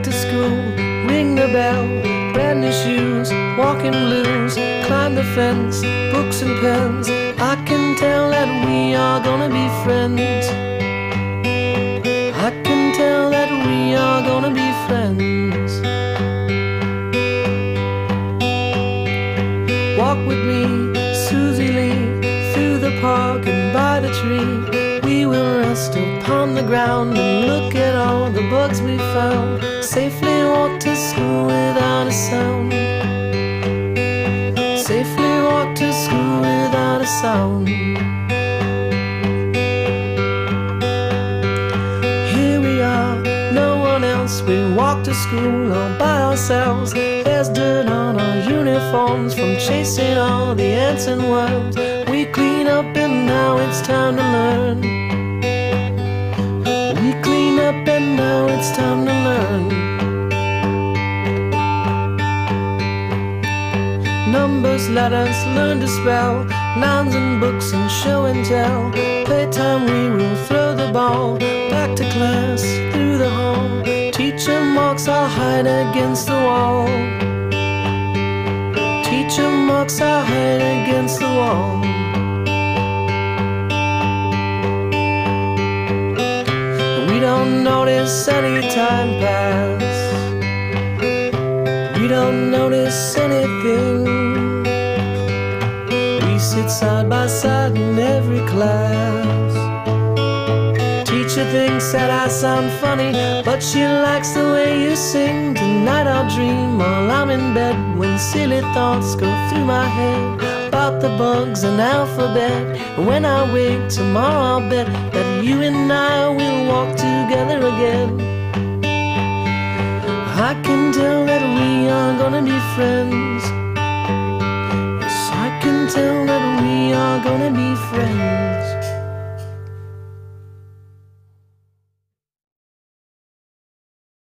to school, ring the bell, brand new shoes, walking blues, climb the fence, books and pens. I can tell that we are gonna be friends. I can tell that we are gonna be friends. Walk with me, Susie Lee, through the park and by the tree. We will rest upon the ground and look at all the bugs we found. Safely walk to school without a sound. Safely walk to school without a sound. Here we are, no one else. We walk to school all by ourselves. There's dirt on our uniforms from chasing all the ants and worms. We clean up and now it's time to learn. We clean up and now it's time to learn. Numbers, letters, learn to spell, nouns and books and show and tell. Playtime we will throw the ball, back to class, through the hall. Teacher marks our hide against the wall. Teacher marks our hide against the wall. We don't notice any time pass. We don't notice anything. We sit side by side in every class. Teacher thinks that I sound funny, but she likes the way you sing. Tonight I'll dream while I'm in bed, when silly thoughts go through my head about the bugs and alphabet. And when I wake tomorrow, I'll bet that you and I will walk together again. I can tell that we are gonna be friends. Yes, I can tell that we are gonna be friends.